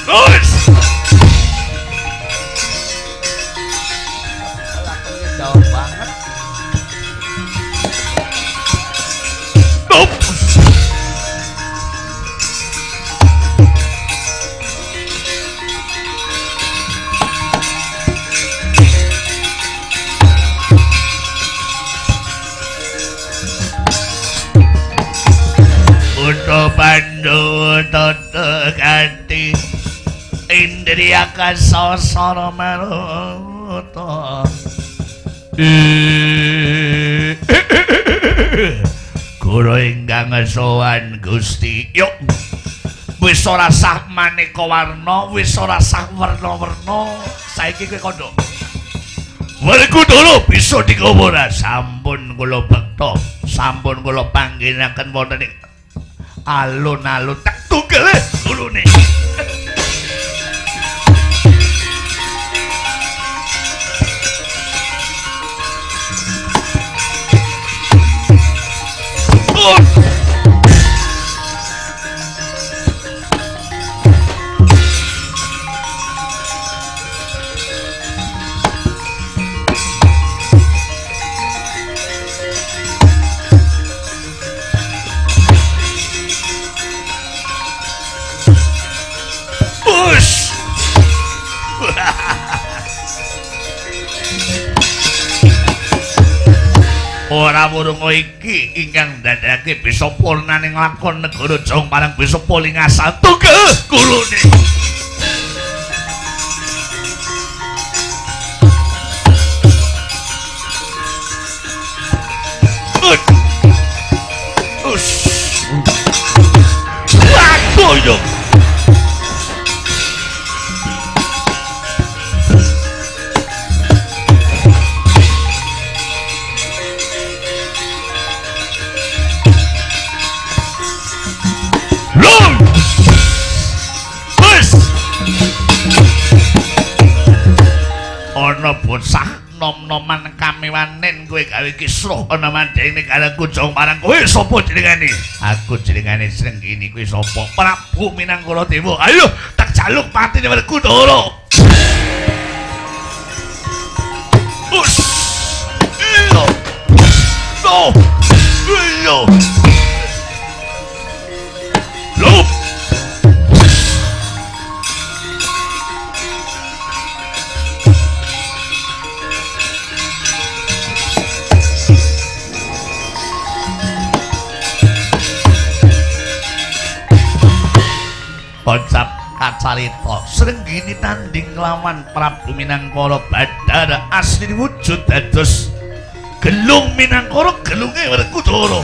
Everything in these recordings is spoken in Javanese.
Terus. Lakunya jauh banget. Stop. Uto Pandu Toto Ganti Indriya Kasasara Maruta Guru ingkang sowan Gusti yuk wis ora sah maneka warna wis ora sah werna-werna saiki kowe kandha Werkudara bisa digawa sampun kula bekta sampun kula pangginaken wonten ing alun-alun tak tunggal ulune ora murung iki ingkang ndadekake bisa purnaning lakon negara Jong marang bisa poling asal tunggal kulune Waduh ana bocah nom-noman kamewanen kowe gawe kisruh ana mandhene kalaku Jong marang kowe sapa jenengane aku jenengane Srenggini kowe sapa Prabu Minangkara Dewa ayo tak jaluk patine Werkudara us iyo no iyo lup Bocap kacarita Srenggini tanding lawan Prabu Minangkara Badara asli wujud dados gelung Minangkara gelunge Werkudara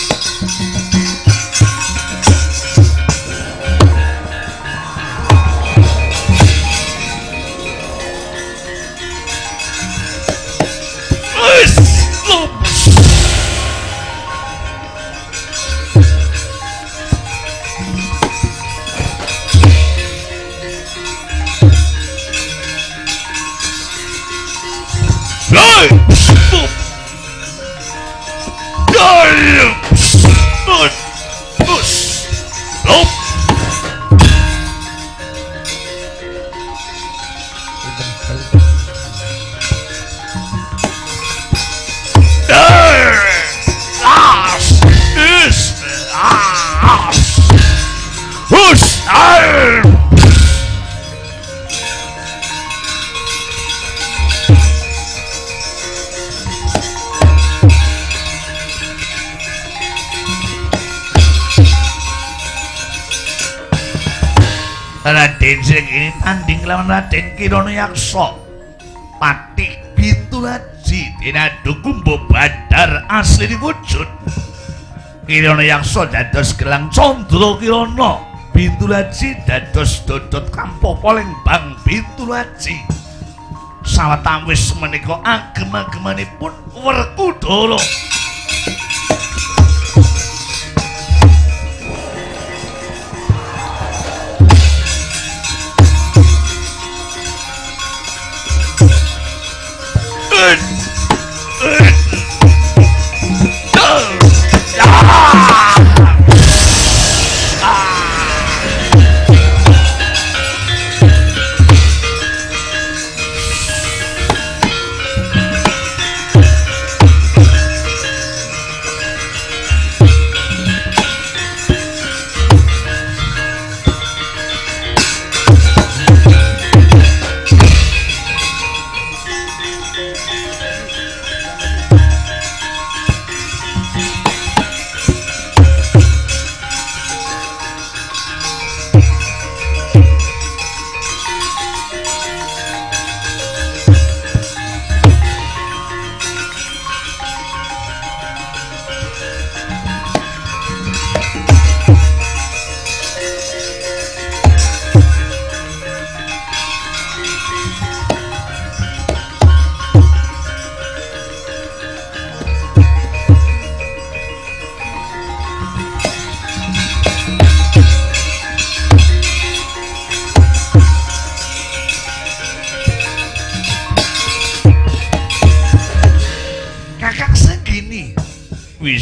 Raden Srenggini tanding lawan Raden Kirana Yaksa Patih Bitulaji Dinadu Kumba Badar asli wujud Kirana Yaksa dados gelang Candra Kirana Bitulaji dados dodot Kampo Palembang Bitulaji sawetawis menika agem-agemanipun Werkudara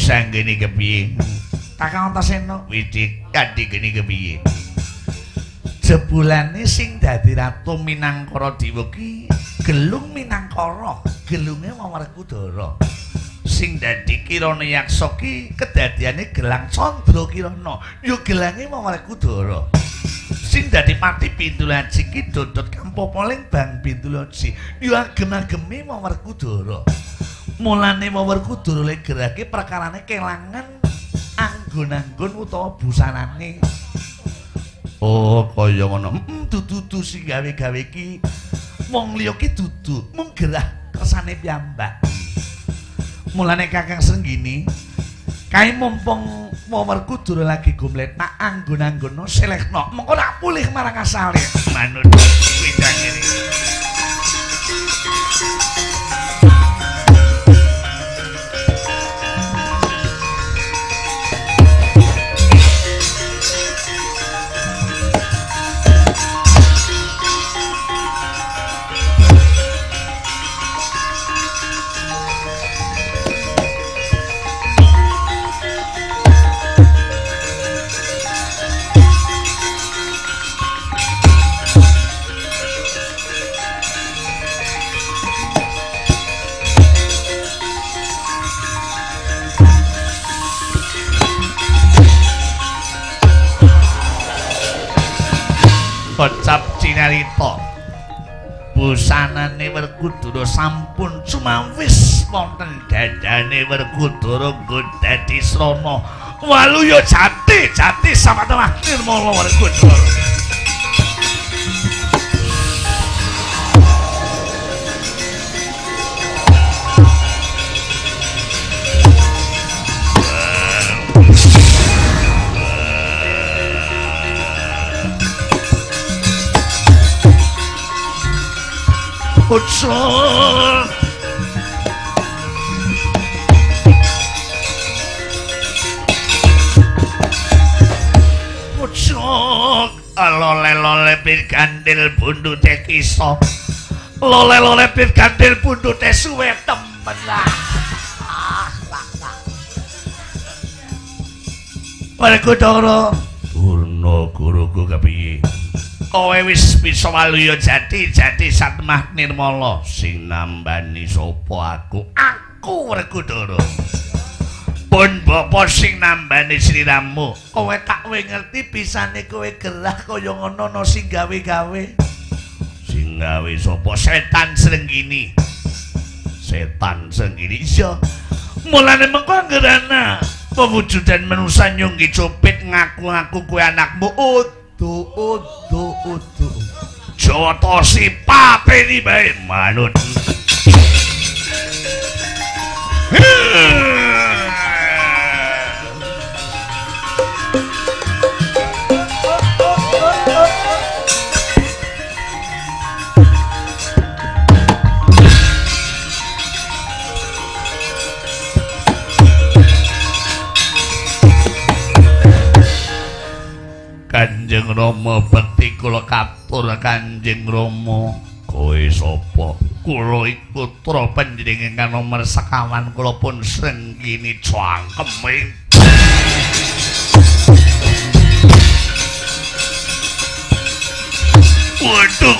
sanggene kepiye? Kakang Antasena Widik kanthi geni kepiye? jebulane sing dadi ratu Minangkara Dewa ki Gelung Minangkara, gelunge Mawarkudara. Sing dadi Kirana Yaksa ki kedadiane gelang Candra Kirana, ya gelange Mawarkudara. Sing dadi Pati Bindulaji ki Dodot Kampopoling Bang Bindulaji, ya agem-ageme Mawarkudara. Mulane Mawarkudara le gerake perkarane kelangan anggon-anggon utawa busanane. Oh, kaya ngono. Dudu sing gawe-gawe ki wong liya ki dudu, mung gerah kersane piyambak. Mulane Kakang Srenggini, kae mumpung Mawarkudara lagi gomletna anggon-anggono selehna, mengko nak pulih marang asale. Manut kuwi jangene. Kocap cinarita busanane Werkudara sampun cumawis wonten dadane Werkudara nggo dadi srana waluya jati samatawah nirmala Werkudara. Ucul lole-lole pit gandil bundute kisa lole-lole pit gandil bundute suwe temen Werkudara Durna guruku kepiye? Kowe wis bisa waluya jati satemah nirmala. Sing nambani sapa aku? Aku Werkudara. Pun bapa sing nambani sliramu. Kowe tak ngerti bisane kowe gerah kaya ngono sing gawe-gawe. Sing gawe sapa? Setan Srenggini. Setan Srenggini iya. Mulane mengko anggerana pewujudan manusa nyunggi copit ngaku-ngaku kowe anakmu. Udu Jata sipateni bae manut. Kanjeng Rama bekti kula katur Kanjeng Rama. Kowe sapa? Kula iku putra panjenengan ingkang nomer sekawan kula pun Srenggini cangkeme. Waduh.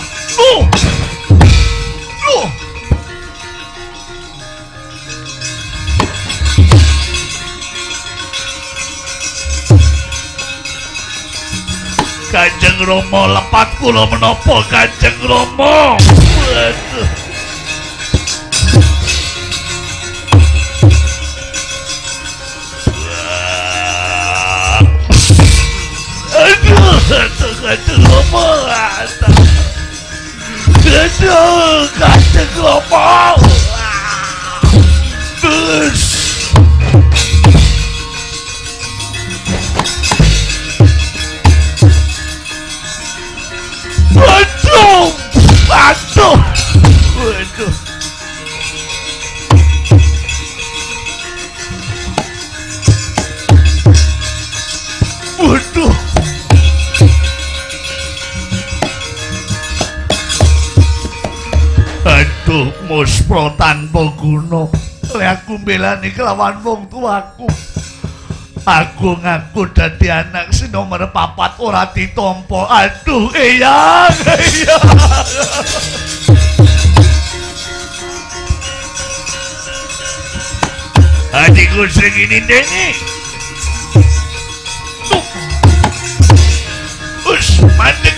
Kanjeng Rama lepat kula menapa Kanjeng Rama? Waduh. Aduh, Kanjeng Rama. Aduh, Kanjeng Rama. Aduh. Waduh. Waduh. Aduh, muspra tanpa guna. lek aku mbelani kelawan wong tuaku. Aku ngaku dadi anak sing nomor 4 ora ditampa. Aduh, eyang, eyang. Adikku sing ini dengi. Us, mandek.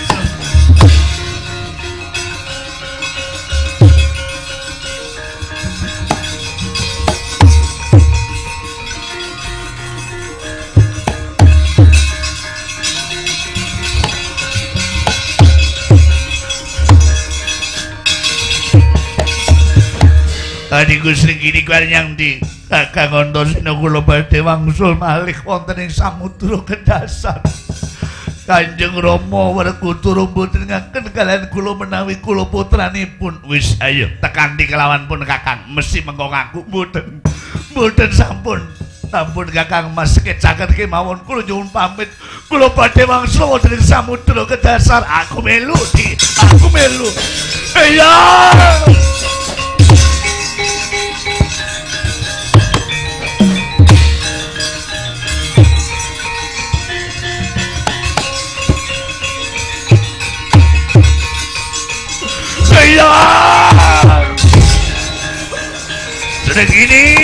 Adikku sing ini kuwi nyang ndi? Kakang Antasena kula badhe wangsul malih wonten ing samudra Kedhasan. Kanjeng Rama Werkudara mboten ngaken kaliyan kula menawi kula putranipun. Wis ayo tekanti kelawan pun Kakang, mesti mengko ngaku mboten. Mboten sampun. Sampun Kakang Mas kecaken kemawon kula nyuwun pamit. Kula badhe wangsul wonten ing samudra Kedhasan. Aku melu di, aku melu. Iya. Sedang ini